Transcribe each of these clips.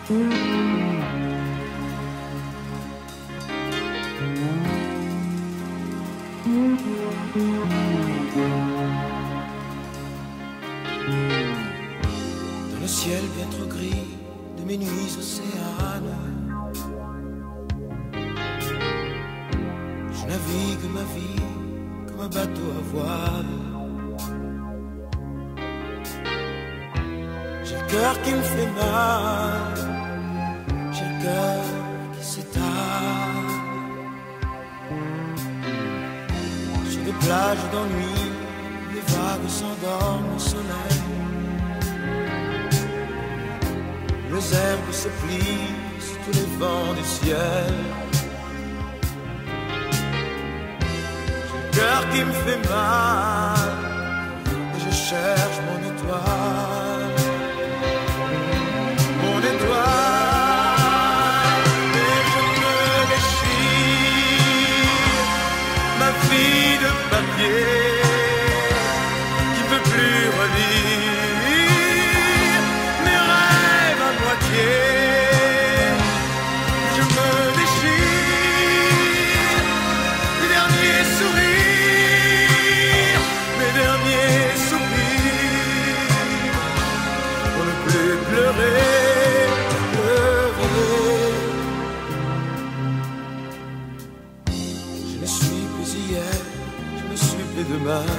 Dans le ciel bien trop gris de mes nuits océanes, je navigue ma vie comme un bateau à voile. J'ai le cœur qui me fait mal, j'ai le cœur qui s'étale. Sur des plages d'ennui, les vagues s'endorment au soleil. Les herbes se plient sous tous les vents du ciel. J'ai le cœur qui me fait mal et je cherche mon étoile. Mon étoile, et je me déchire ma vie de papier qui ne peut plus relire mes rêves à moitié. Je me déchire les derniers sourires, mes derniers soupirs, pour ne plus pleurer. Je ne suis plus hier, je ne suis plus demain.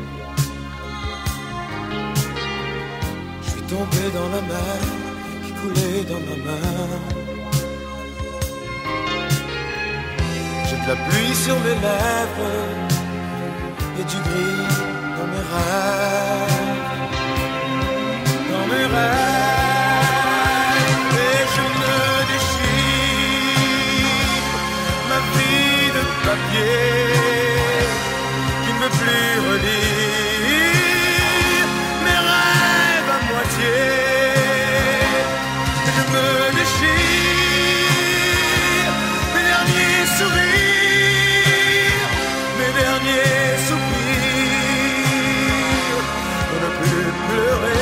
Je suis tombé dans la mer qui coulait dans ma main. J'ai de la pluie sur mes lèvres et du gris dans mes rêves. Dans mes rêves, et je me déchire ma vie de papier qui ne veut plus relire mes rêves à moitié. Je me déchire mes derniers sourires, mes derniers soupirs, pour ne plus pleurer.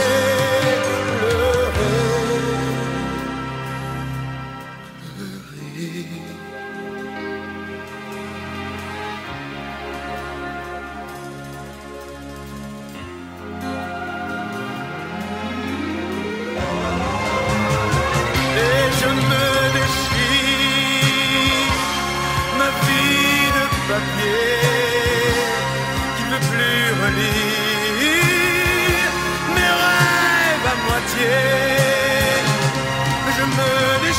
Qui ne veut plus relire mes rêves à moitié. Je me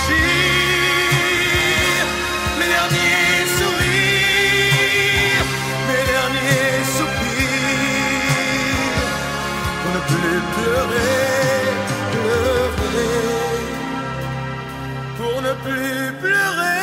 déchire mes derniers sourires, mes derniers soupirs, pour ne plus pleurer, pleurer, pour ne plus pleurer.